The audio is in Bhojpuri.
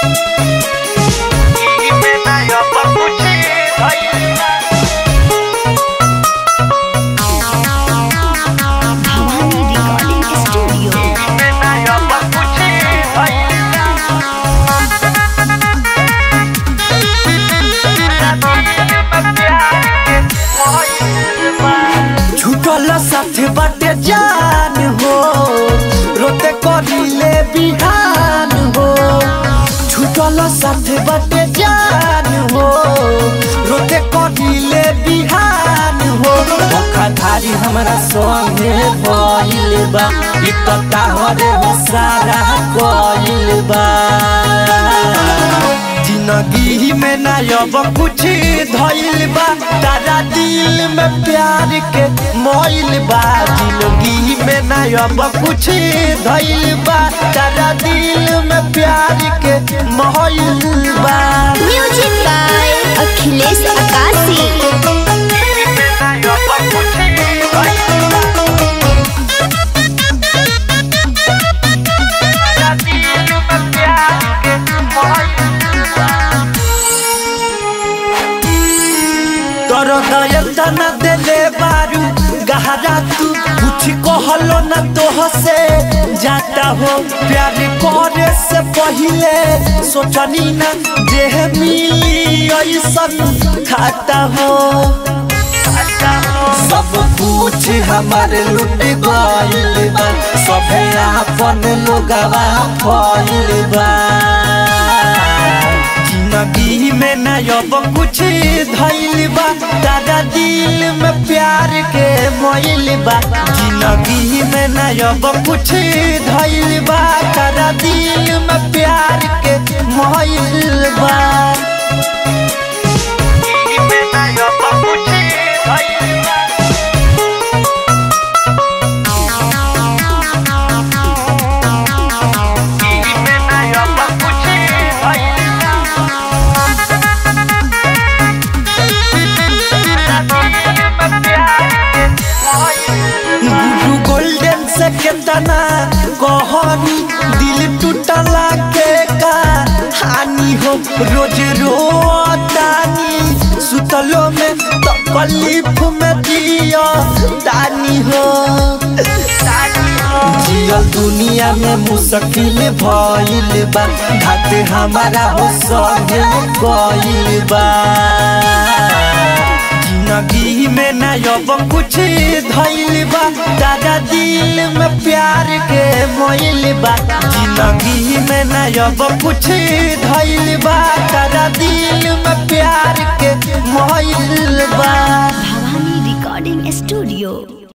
साथे बाटे जान हो रोते करिले बिहान हो छुटल साथे बाटे जान हो रोते करिले बिहान हो धोखाधारी हमरा संगे भइल बा इ त ताहरे सारा कइल बा जिंदगी में ना अब कुछ धइल बा तारा दिल में प्यार के मोइल बा जिंदगी में ना अब कुछ धइल बा तारा दिल में प्यार के मोइल बा। Music by Akhilesh Akashi. तोरो दयतना देले बारू गहरा तू कुछ कहलो न तोह से जाता हो प्यार करे से पहले सोचनी न जे मिली ऐसन खाता हो सब कुछ हमारे लुट गइल बा सभे आपन लोगवा फइल बा जिंदगी में ना अब कुछ धइल बा तारा दिल में प्यार के मोइल बा जिंदगी में ना अब कुछ धइल बा तारा दिल में प्यार के मोइल बा। केतना कहानी दिल टूटला के कहानी हो रोज रोतानी सुतलो में तकलीफ में दिया तानी हो जियल दुनिया में मुश्किल भइल बा घाटे हमारा हो संगे गइल बा जिंदगी में ना अब कुछ धइल बा तारा दिल में प्यार के मोइल बा जिंदगी में ना अब कुछ धइल बा तारा दिल में प्यार के मोइल बा। Bhavani recording studio.